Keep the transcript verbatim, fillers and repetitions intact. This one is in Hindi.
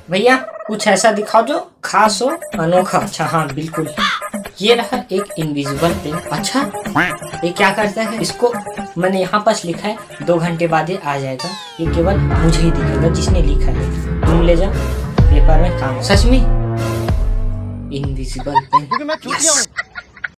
भैया कुछ ऐसा दिखाओ जो खास हो, अनोखा। अच्छा हाँ बिल्कुल, ये रहा एक इनविजिबल पेन। अच्छा ये क्या करता है? इसको मैंने यहाँ पास लिखा है दो घंटे बाद ये आ जाएगा। ये केवल मुझे ही दिखेगा जिसने लिखा है। तुम ले जाओ पेपर में काम। सच में इनविजिबल पेन। क्योंकि मैं चूतिया हूँ।